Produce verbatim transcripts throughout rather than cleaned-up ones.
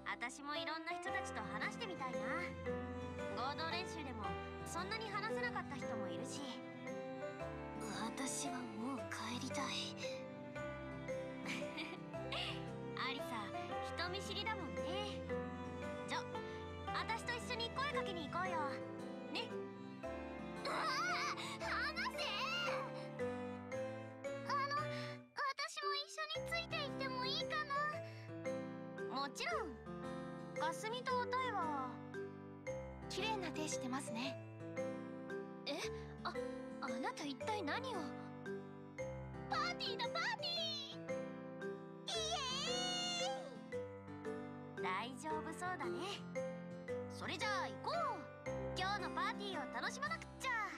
私もいろんな人たちと話してみたいな。合同練習でもそんなに話せなかった人もいるし。 私はもう帰りたい。 アリサ、人見知りだもんね。じゃ、私と一緒に声かけに行こうよ。ね。 ああ、離せ。あの、私も一緒についていってもいいかな。 もちろん。かすみとおたえは綺麗な手してますね。 え、あ、あなた一体何を。 パーティーだパーティー。イエーイ。 大丈夫そうだね。それじゃあ行こう。今日のパーティーを楽しまなくっちゃ。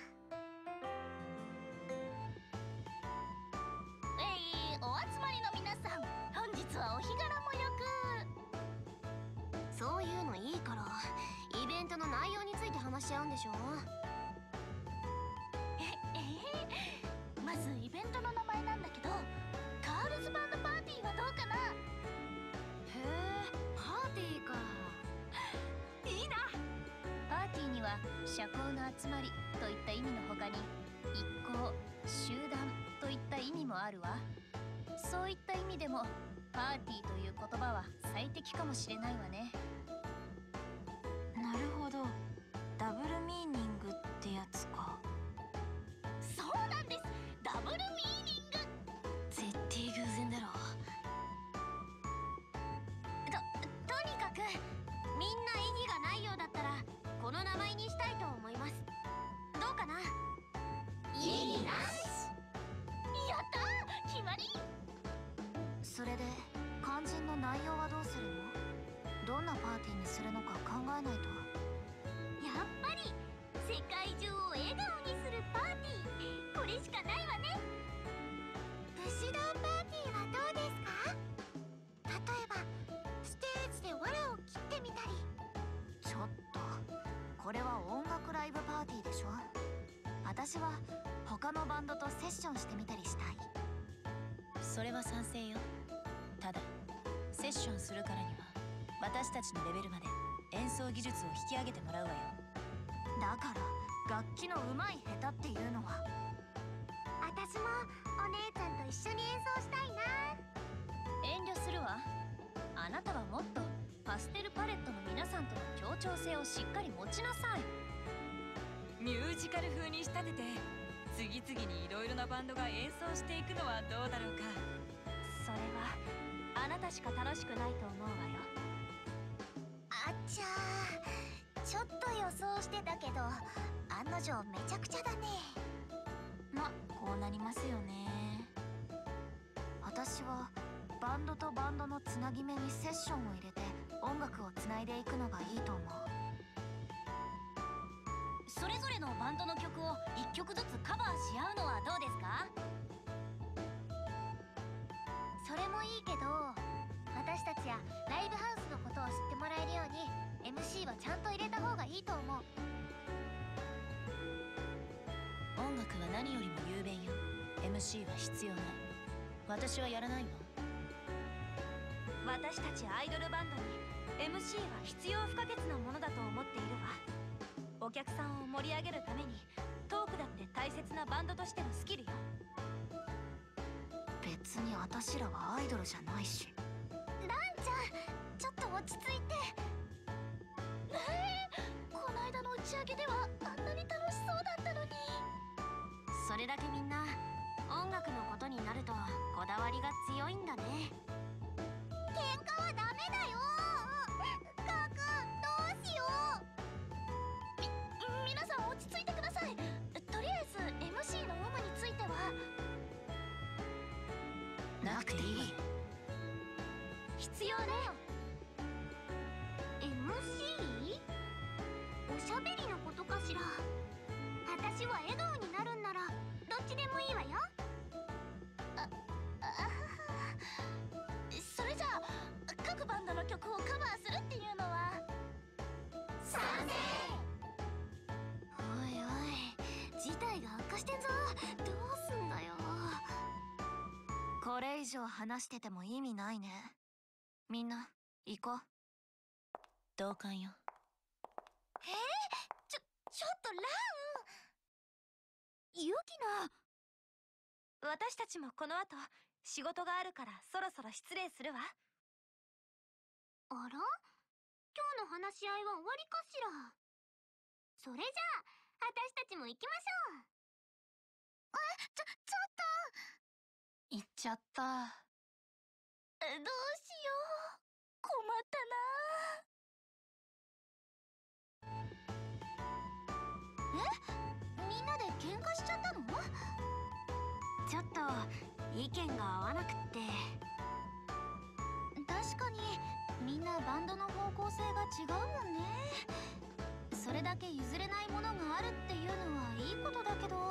えい、お集まりの皆さん、本日はお日柄もよく。そういうのいいから、イベントの内容について話し合うんでしょ。 まずイベントの名前なんだけど、カールズバンドパーティーはどうかな。 へえ、パーティーか。 いいな。 パーティーには社交の集まりといった意味の他に、一行、集団といった意味もあるわ。そういった意味でもパーティーという言葉は最適かもしれないわね。 なるほど、ダブルミーニングってやつか。そうなんです、ダブルミーニング。 絶対偶然だろ。と、とにかくみんな意義がないようだったらこの名前にしたいと思います。どうかな。 意義なし。やったー、決まり。 それで肝心の内容はどうするの？どんなパーティーにするのか考えないと。 やっぱり世界中を笑顔にするパーティー、これしかないわね。武士道パーティーはどうですか。例えばステージで藁を切ってみたり。 ちょっと、これは音楽ライブパーティーでしょ。私は他のバンドとセッションしてみたりしたい。 それは賛成よ。ただセッションするからには私たちのレベルまで演奏技術を引き上げてもらうわよ。 だから楽器の上手い下手っていうのは。 私もお姉ちゃんと一緒に演奏したいな。 遠慮するわ。あなたはもっとパステルパレットの皆さんとの協調性をしっかり持ちなさい。 ミュージカル風に仕立てて次々にいろいろなバンドが演奏していくのはどうだろうか。 それはあなたしか楽しくないと思うわよ。 あっちゃー、ちょっと予想してたけど案の定めちゃくちゃだね。 ま、こうなりますよね。私はバンドとバンドのつなぎ目にセッションを入れて音楽をつないでいくのがいいと思う。それぞれのバンドの曲をいっきょくずつカバーし合うのはどうですか？ それもいいけど、私たちやライブハウスのことを知ってもらえるように エムシー はちゃんと入れた方がいいと思う。 音楽は何よりも雄弁よ。 エムシー は必要ない。私はやらないわ。 私たちアイドルバンドに エムシー は必要不可欠なものだと思っているわ。お客さんを盛り上げるためにトークだって大切なバンドとしてのスキルよ。別に私らはアイドルじゃないし。 ランちゃん、ちょっと落ち着いて。えー、この間の打ち上げではあんなに楽しそうだったのに。 それだけみんな音楽のことになるとこだわりが強いんだね。 喧嘩はダメだよ。カーくん、どうしよう。み、皆さん落ち着いてください。とりあえず エムシー の有無についてはなくていい。 必要だよ。 エムシー？ おしゃべりのことかしら。私は笑顔になるんならどっちでもいいわよ。あ、あ、それじゃあ各バンドの曲をカバーするっていうのは賛成。 おいおい、事態が悪化してんぞ。どうすんだよ。これ以上話してても意味ないね。みんな行こう。 同感よ。 えー、ちょちょっとランユキナ。私たちもこの後仕事があるからそろそろ失礼するわ。あら、今日の話し合いは終わりかしら。それじゃあ私たちも行きましょう。あ、ちょ、ちょっと行っちゃった。 どうしよう、困ったな。え、みんなで喧嘩しちゃったの？ちょっと意見が合わなくって。確かにみんなバンドの方向性が違うもんね。それだけ譲れないものがあるっていうのはいいことだけど、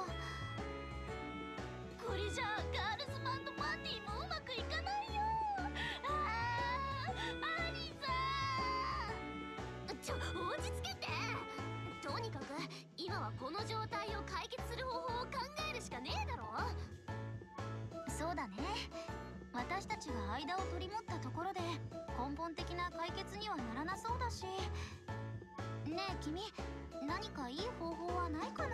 これじゃあガールズバンドパーティーもうまくいかないよ。あー、アリさん、ちょ、落ち着けて。とにかく今はこの状態を解決する方法を考えるしかねえだろ。そうだね、私たちが間を取り持ったところで根本的な解決にはならなそうだし。ねえ君、何かいい方法はないかな。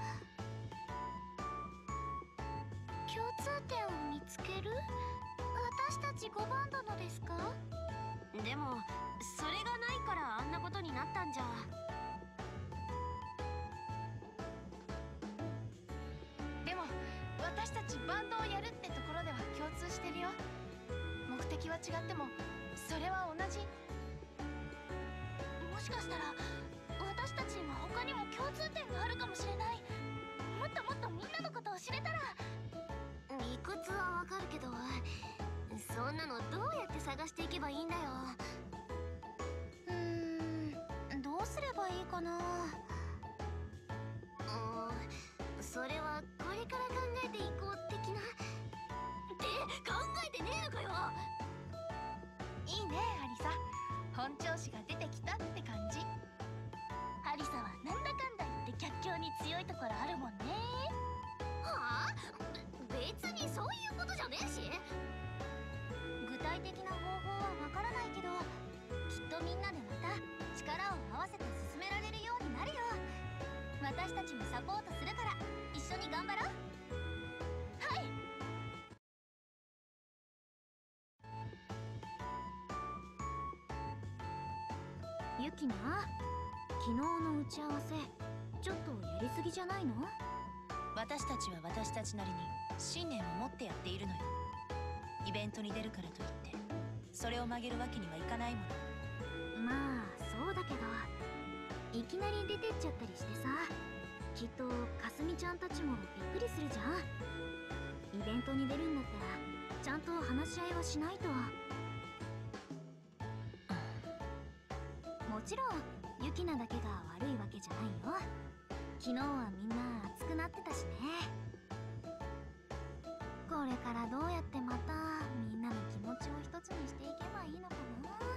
共通点を見つける？私たちごバンドのですか？でもそれがないからあんなことになったんじゃ。 でも私たちバンドをやるってところでは共通してるよ。目的は違ってもそれは同じ。 もしかしたら私たちにも他にも共通点があるかもしれない。もっともっとみんなのことを知れたら。理屈はわかるけど、そんなのどうやって探していけばいいんだよ。うーん、どうすればいいかな。うーん、それはこれから考えていこう的な。って考えてねえのかよ。 いいねアリサ、本調子が出てきたって感じ。 ハリサはなんだかんだ言って逆境に強いところあるもんね。はあ？別にそういうことじゃねえし。具体的な方法はわからないけど、きっとみんなでまた力を合わせて進められるようになるよ。私たちもサポートするから一緒に頑張ろう。はい。ユキナ、昨日の打ち合わせちょっとやりすぎじゃないの？ 私たちは私たちなりに信念を持ってやっているのよ。イベントに出るからといってそれを曲げるわけにはいかないもの。 まあそうだけど、いきなり出てっちゃったりしてさ、きっとかすみちゃんたちもびっくりするじゃん。イベントに出るんだったらちゃんと話し合いはしないと。もちろんユキナだけが悪いわけじゃないよ。昨日はみんな熱くなってたしね。これからどうやってまたみんなの気持ちを一つにしていけばいいのかな。